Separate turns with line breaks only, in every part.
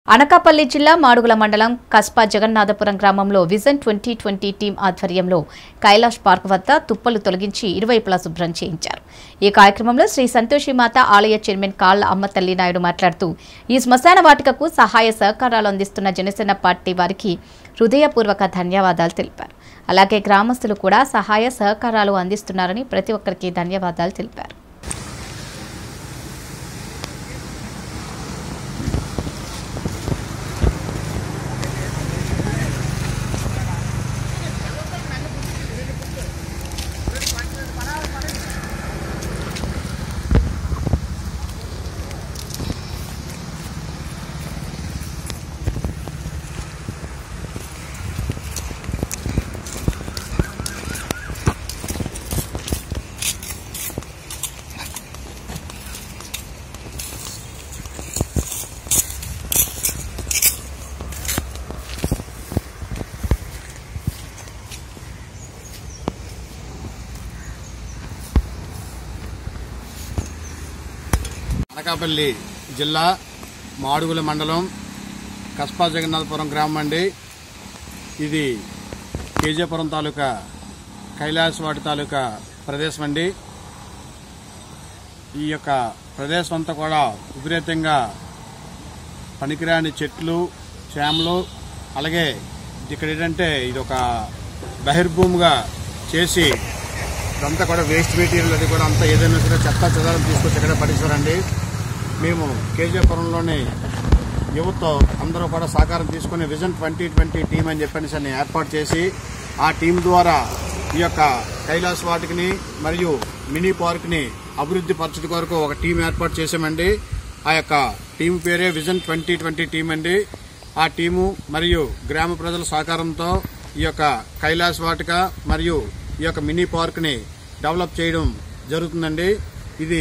అనకాపల్లి జిల్లా మాడుగుల మండలం కస్పా జగన్నాథపురం గ్రామంలో విజన్ 2020 టీం ఆధ్వర్యంలో కైలాష్ పార్క్ వద్ద తుప్పలు తొలగించి ఇరువైపులా శుభ్రం చేయించారు. ఈ కార్యక్రమంలో శ్రీ సంతోషిమాత ఆలయ చైర్మన్ కాళ్ల అమ్మతల్లి నాయుడు మాట్లాడుతూ ఈ శ్మశాన వాటికకు సహాయ సహకారాలు అందిస్తున్న జనసేన పార్టీ వారికి హృదయపూర్వక ధన్యవాదాలు తెలిపారు. అలాగే గ్రామస్తులు కూడా సహాయ సహకారాలు అందిస్తున్నారని ప్రతి ఒక్కరికి ధన్యవాదాలు తెలిపారు.
అనకాపల్లి జిల్లా మాడుగుల మండలం కస్పా జగన్నాథపురం గ్రామం అండి. ఇది కేజీపురం తాలూకా కైలాస్ వాటి తాలూకా ప్రదేశం అండి. ఈ యొక్క ప్రదేశం అంతా కూడా విపరీతంగా పనికిరాని చెట్లు, చేమలు, అలాగే ఇక్కడ ఏంటంటే ఇది ఒక బహిర్భూమిగా చేసి ఇదంతా కూడా వేస్ట్ మెటీరియల్ అది కూడా అంతా ఏదైనా సరే చెత్త చెదారం తీసుకొచ్చి ఇక్కడ పడేశారండి. మేము కేజీపురంలోని యువత అందరూ కూడా సహకారం తీసుకుని విజన్ 2020 టీం అని చెప్పని ఏర్పాటు చేసి ఆ టీం ద్వారా ఈ యొక్క కైలాస్ వాటికని మరియు మినీ పార్క్ని అభివృద్ధి పరచడం కొరకు ఒక టీం ఏర్పాటు చేశామండి. ఆ యొక్క టీం పేరే విజన్ 2020 టీం అండి. ఆ టీము మరియు గ్రామ ప్రజల సహకారంతో ఈ యొక్క కైలాస్ వాటిక మరియు ఈ యొక్క మినీ పార్క్ని డెవలప్ చేయడం జరుగుతుందండి. ఇది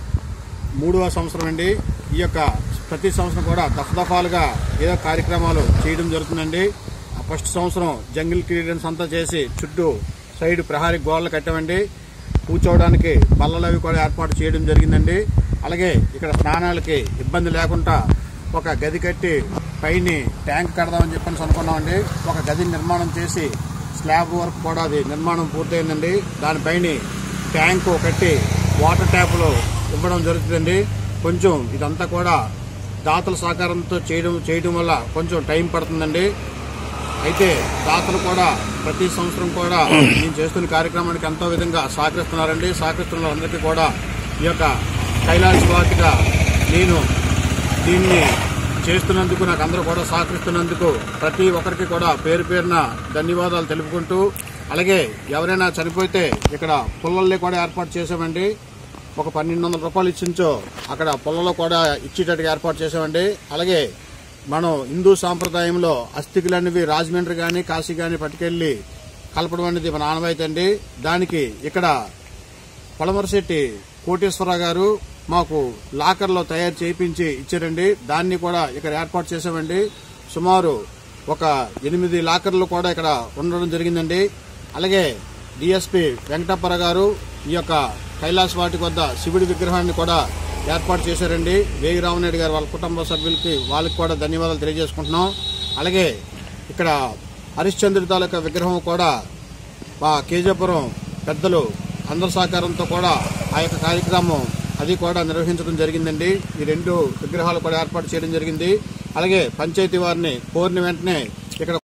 3వ సంవత్సరం అండి. ఈ యొక్క ప్రతి సంవత్సరం కూడా దఫాలుగా ఏదో కార్యక్రమాలు చేయడం జరుగుతుందండి. ఫస్ట్ సంవత్సరం జంగిల్ క్లియరెన్స్ అంతా చేసి చుట్టూ సైడ్ ప్రహారీ గోడలు కట్టామండి. కూర్చోవడానికి బల్లలు అవి కూడా ఏర్పాటు చేయడం జరిగిందండి. అలాగే ఇక్కడ స్నానాలకి ఇబ్బంది లేకుండా ఒక గది కట్టి పైన ట్యాంక్ కడదామని చెప్పని అనుకున్నామండి. ఒక గది నిర్మాణం చేసి స్లాబ్ వర్క్ కూడా అది నిర్మాణం పూర్తయిందండి. దానిపైన ట్యాంకు కట్టి వాటర్ ట్యాపులు ఇవ్వడం జరుగుతుందండి. కొంచెం ఇదంతా కూడా దాతల సహకారంతో చేయడం వల్ల కొంచెం టైం పడుతుందండి. అయితే దాతలు కూడా ప్రతి సంవత్సరం కూడా నేను చేస్తున్న కార్యక్రమానికి ఎంతో విధంగా సహకరిస్తున్నారండి. సహకరిస్తున్న అందరికీ కూడా ఈ యొక్క కైలాస్ వాటిగా నేను దీన్ని చేస్తున్నందుకు నాకు అందరూ కూడా సహకరిస్తున్నందుకు ప్రతి ఒక్కరికి కూడా పేరు పేరున ధన్యవాదాలు తెలుపుకుంటూ, అలాగే ఎవరైనా చనిపోతే ఇక్కడ పుల్లల్ని కూడా ఏర్పాటు చేశామండి. ఒక 1200 రూపాయలు ఇచ్చించో అక్కడ పుల్లలో కూడా ఇచ్చేటట్టుగా ఏర్పాటు చేశామండి. అలాగే మనం హిందూ సాంప్రదాయంలో అస్థికులనేవి రాజమండ్రి కానీ కాశీ కానీ పట్టుకెళ్లి కలపడం అనేది మన ఆనవాయితీ అండి. దానికి ఇక్కడ పొలమరశెట్టి కోటేశ్వరరావు గారు మాకు లాకర్లో తయారు చేయించి ఇచ్చారండి. దాన్ని కూడా ఇక్కడ ఏర్పాటు చేశామండి. సుమారు ఒక 8 లాకర్లు కూడా ఇక్కడ ఉండడం జరిగిందండి. అలాగే డిఎస్పీ వెంకటప్పర గారు ఈ యొక్క కైలాస్ వాటిక వద్ద శివుడి విగ్రహాన్ని కూడా ఏర్పాటు చేశారండి. వేగి రామనాయుడు గారు వాళ్ళ కుటుంబ సభ్యులకి వాళ్ళకి కూడా ధన్యవాదాలు తెలియజేసుకుంటున్నాం. అలాగే ఇక్కడ హరిశ్చంద్రుడి తాలూకా విగ్రహం కూడా మా కేజీపురం పెద్దలు అందరి సహకారంతో కూడా ఆ యొక్క కార్యక్రమం అది కూడా నిర్వహించడం జరిగిందండి. ఈ 2 విగ్రహాలు కూడా ఏర్పాటు చేయడం జరిగింది. అలాగే పంచాయతీ వారిని కోరిన వెంటనే